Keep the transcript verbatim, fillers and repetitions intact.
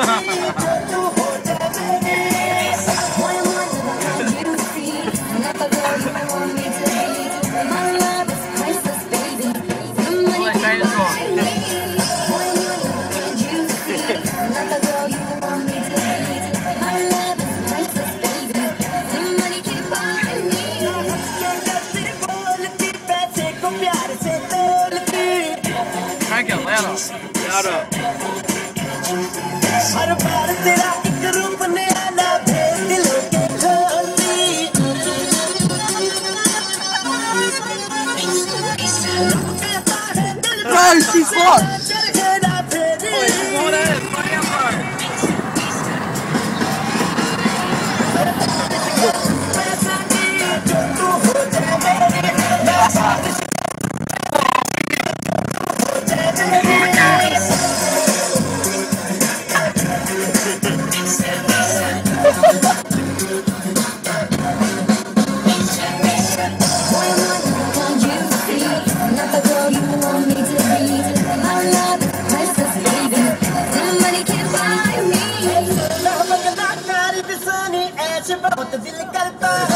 हर बार तेरा एक रूप नया भेज दिलों के खोलती Bro, she's fun! बहुत दिल करता